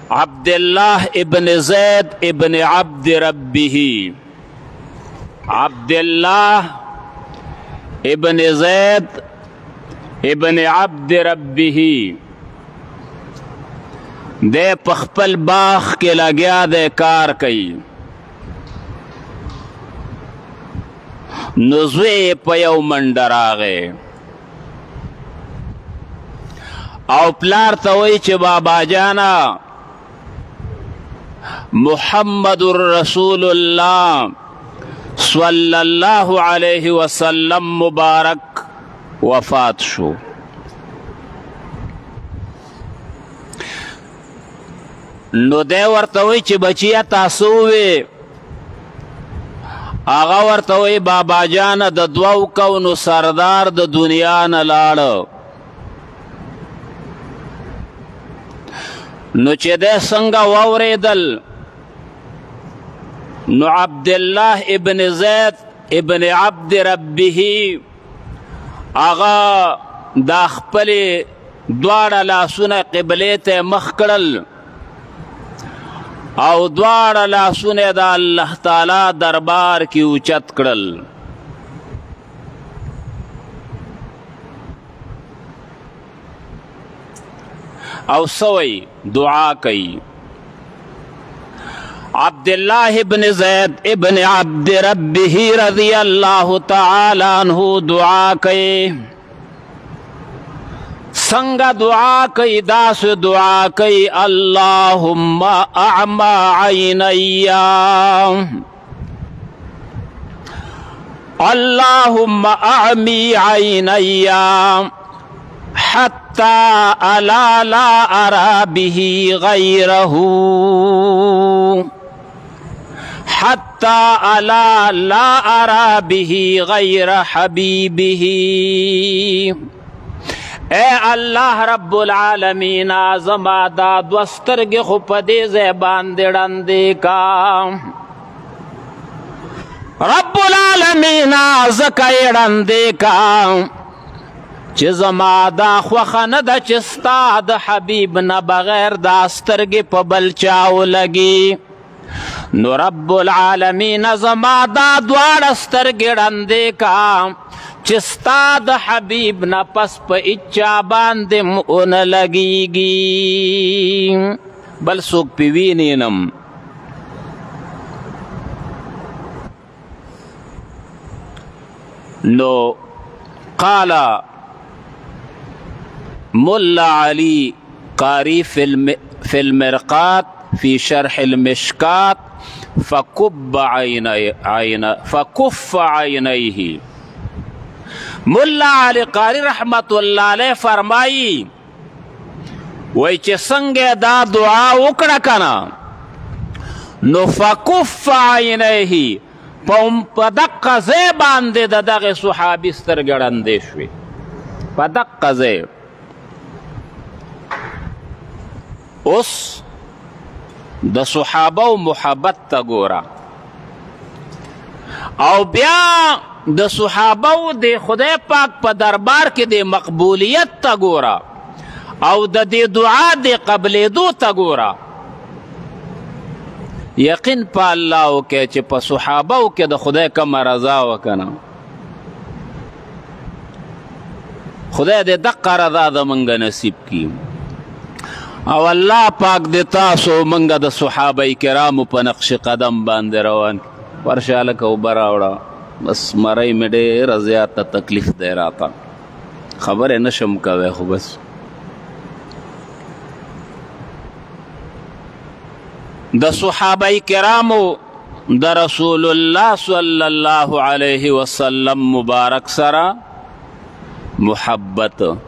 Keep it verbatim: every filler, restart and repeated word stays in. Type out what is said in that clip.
عبداللہ ابن زید ابن عبد ربه، عبداللہ ابن زید ابن عبد ربه دے پخپل باغ کے لگیا دے کار کئی نزوی پیو منڈر آگے او پلار توئی چھ بابا جانا محمد الرسول اللہ صلی اللہ علیہ وسلم مبارک وفات شو. نو دے ورتوی چھ بچیا تاسووی آغا ورتوی بابا جان د دوو کونو سردار د دنیا نلاڑ نو چه دے سنگا ووریدل نو عبداللہ ابن زید ابن عبد ربه آغا دا خپلی دوار لاسون قبلیت مخ کرل او دوار لاسون دا اللہ تعالی دربار کی اوچت کرل. او سوئی دعا کئی عبداللہ ابن زید ابن عبد ربه رضی اللہ تعالی عنہ دعا کئی سنگا دعا کئی داس دعا کئی اللہم اعما عینیا اللہم اعمی عینیا حتی الا لا ارا به غیرہ حتی الا لا ارا به غیر حبیبہ. اے اللہ رب العالمین زما دا دوسترگ خوپدے زیبان دیڑن دیکا رب العالمین زکایڑن دیکا چه زما دا خوخن دا چستا دا حبیب نا بغیر دا سترگ پا بلچاو لگی. نو رب العالمین زما دا دوار سترگ رندے کا چستا دا حبیب نا پس پا اچا باندم ان لگی گی بل سوک پیوینینم. نو قالا ملا علی قاری فی المرقات فی شرح المشکات فکب عینیہ. ملا علی قاری رحمت اللہ علیہ فرمائی وی چه سنگے دا دعا اکڑا کنا نو فکف عینیہ پا دق زی باندے دا دغ صحابی سترگڑندے شوی پا دق زی. اس دا صحابہ و محبت تا گورا او بیا دا صحابہ و دے خدای پاک پا دربار کے دے مقبولیت تا گورا او دا دے دعا دے قبل دو تا گورا. یقین پا اللہ کے چے پا صحابہ کے دا خدای کم رضا وکنا خدای دے دقا رضا دا منگا نصیب کی. او اللہ پاک دیتا سو منگا دا صحابہ کرامو پا نقش قدم باندے روان ورشالک او براوڑا بس مرائی میں دے رضیات تا تکلیف دے راتا خبر نشم کوئے خو بس. دا صحابہ کرامو دا رسول اللہ صلی اللہ علیہ وسلم مبارک سرا محبت